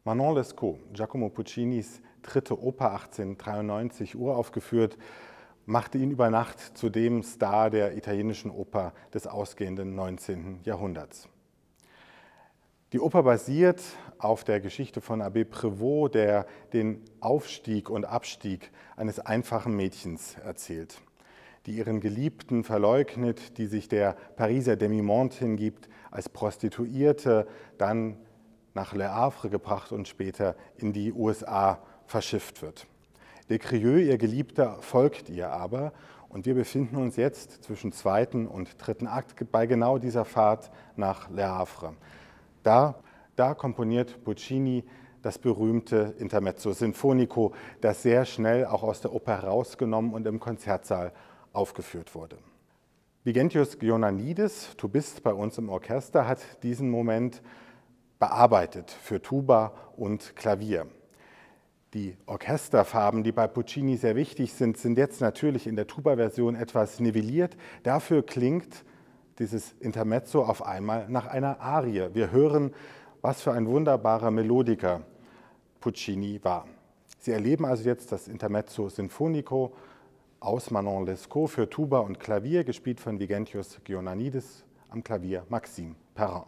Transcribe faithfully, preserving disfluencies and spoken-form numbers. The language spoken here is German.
Manon Lescaut, Giacomo Puccinis dritte Oper achtzehnhundertdreiundneunzig uraufgeführt, machte ihn über Nacht zu dem Star der italienischen Oper des ausgehenden neunzehnten Jahrhunderts. Die Oper basiert auf der Geschichte von Abbé Prévost, der den Aufstieg und Abstieg eines einfachen Mädchens erzählt, die ihren Geliebten verleugnet, die sich der Pariser Demi-Monde hingibt, als Prostituierte, dann nach Le Havre gebracht und später in die U S A verschifft wird. Descrieux, ihr Geliebter, folgt ihr aber und wir befinden uns jetzt zwischen zweiten und dritten Akt bei genau dieser Fahrt nach Le Havre. Da, da komponiert Puccini das berühmte Intermezzo Sinfonico, das sehr schnell auch aus der Oper herausgenommen und im Konzertsaal aufgeführt wurde. Vigentius Gionanidis, Tubist bei uns im Orchester, hat diesen Moment bearbeitet für Tuba und Klavier. Die Orchesterfarben, die bei Puccini sehr wichtig sind, sind jetzt natürlich in der Tuba-Version etwas nivelliert. Dafür klingt dieses Intermezzo auf einmal nach einer Arie. Wir hören, was für ein wunderbarer Melodiker Puccini war. Sie erleben also jetzt das Intermezzo Sinfonico aus Manon Lescaut für Tuba und Klavier, gespielt von Vigentius Gionanidis, am Klavier Maxime Perrin.